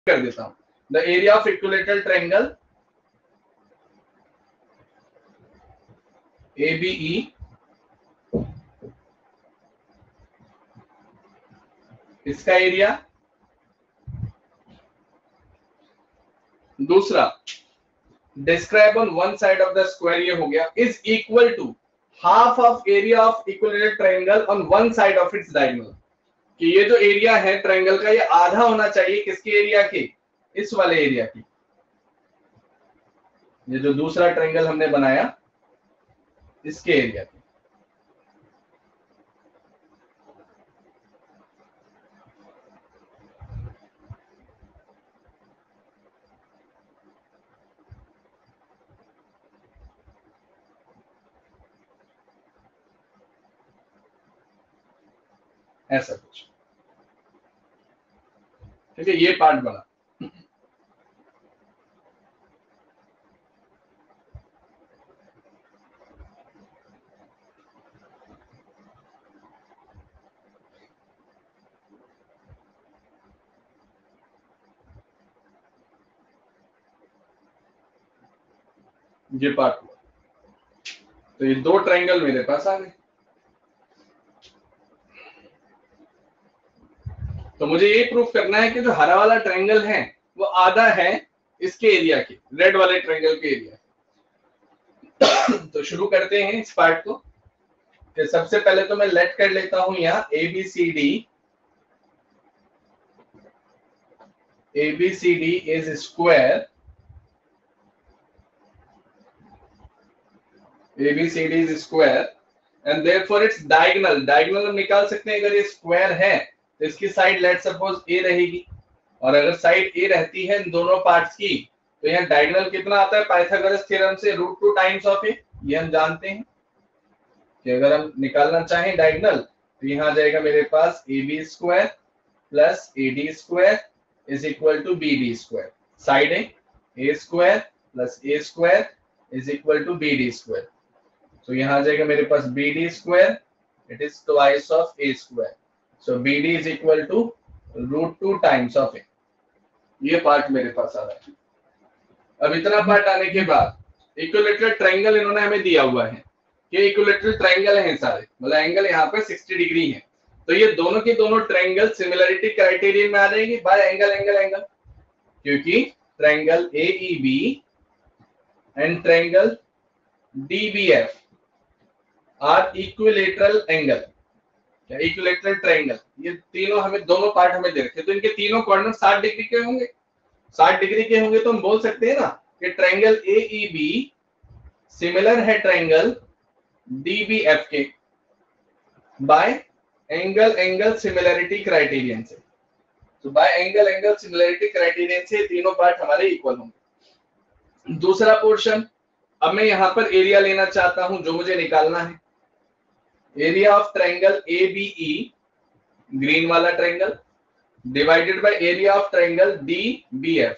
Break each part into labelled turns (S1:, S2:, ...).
S1: कर देता हूं। The area of equilateral triangle ABE इसका एरिया, दूसरा describe on one side of the square, ये हो गया, is equal to half of area of equilateral triangle on one side of its diagonal, कि ये जो एरिया है ट्रायंगल का ये आधा होना चाहिए किसके एरिया के, इस वाले एरिया की। ये जो दूसरा ट्रायंगल हमने बनाया इसके एरिया की। ऐसा कुछ, ठीक है, ये पार्ट बना। ये पार्ट हुआ, तो ये दो ट्रायंगल मेरे पास आ गए। तो मुझे ये प्रूफ करना है कि जो हरा वाला ट्रायंगल है वो आधा है इसके एरिया के, रेड वाले ट्रायंगल के एरिया। तो शुरू करते हैं इस पार्ट को। तो सबसे पहले तो मैं लेट कर लेता हूं यहाँ ABCD is square, ABCD is square and therefore its diagonal, diagonal हम निकाल सकते हैं। अगर ये स्क्वायर है तो इसकी साइड लेट सपोज A रहेगी, और अगर साइड A रहती है इन दोनों पार्ट्स की, तो यहाँ डायगोनल कितना आता है पाइथागोरस थ्योरम से, √2 टाइम्स ऑफ A। ये हम जानते हैं कि अगर हम निकालना चाहें डायगोनल तो यहाँ आ जाएगा मेरे पास AB square plus AD square is equal to BD square. Side A square plus A square is equal to BD square. तो यहाँ आ जाएगा मेरे पास BD square, it is twice of A square. So BD is equal to √2 times of A। ये part मेरे पास आ रहा है। अब इतना पार्ट आने के बाद इक्विलेटरल ट्रायंगल इन्होंने हमें दिया हुआ है कि इक्विलेटरल ट्रायंगल हैं सारे, मतलब एंगल यहाँ पे 60 डिग्री है। तो ये दोनों के दोनों ट्रायंगल सिमिलरिटी क्राइटेरियन में आ जाएंगे बाय एंगल एंगल एंगल, क्योंकि triangle AEB and triangle DBF are equilateral angle, equilateral triangle. ये तीनों हमें, दोनों पार्ट हमें दे रखे, तो इनके तीनों कॉर्नर 60 डिग्री के होंगे। 60 डिग्री के होंगे तो हम बोल सकते हैं ना कि ट्रायंगल AEB सिमिलर है ट्रायंगल DBF के by angle angle similarity criterion से। तो by angle angle similarity criterion से तीनों पार्ट हमारे इक्वल होंगे। दूसरा पोर्शन, अब मैं यहां पर एरिया लेना चाहता हूं जो मुझे निकालना है। Area of triangle ABE, green वाला triangle, divided by area of triangle DBF,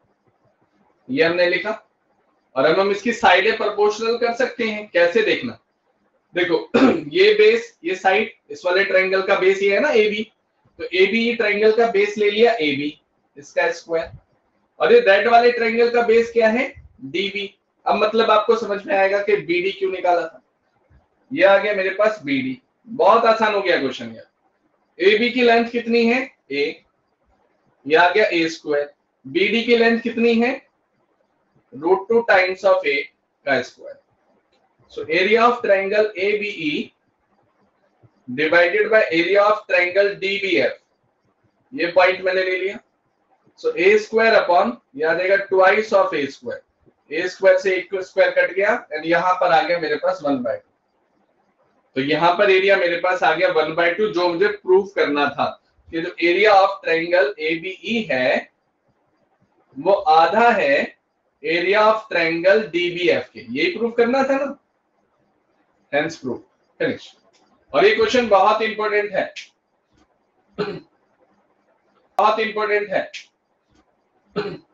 S1: ये हमने लिखा। और अब हम इसकी साइडें प्रोपोर्शनल कर सकते हैं। कैसे, देखना, देखो ये बेस, ये साइड, इस वाले ट्रायंगल का बेस ये है ना AB, तो ABE ट्रायंगल का बेस ले लिया AB, इसका स्क्वायर, और ये रेड वाले ट्रायंगल का बेस क्या है DB। अब मतलब आपको समझ में आएगा कि BD क्यों निकाला था। ये आ गया मेरे पास BD, बहुत आसान हो गया क्वेश्चन यार। AB की लेंथ कितनी है A, ये आ गया A स्क्वायर। BD की लेंथ कितनी है √2 टाइम्स ऑफ A का square. So area of triangle ABE divided by area of triangle DBF, ये पॉइंट मैंने ले लिया। सो A स्क्वायर अपॉन, ये आ जाएगा twice of A square. A square से एक स्क्वायर कट गया एंड यहां पर आ गया मेरे पास 1/2। तो यहां पर एरिया मेरे पास आ गया 1/2, जो मुझे प्रूफ करना था कि जो एरिया ऑफ ट्रायंगल ABE है वो आधा है एरिया ऑफ ट्रायंगल DBF के। यही प्रूफ करना था ना, हेंस प्रूफ, फिनिश। और ये क्वेश्चन बहुत इंपॉर्टेंट है, बहुत इंपॉर्टेंट है।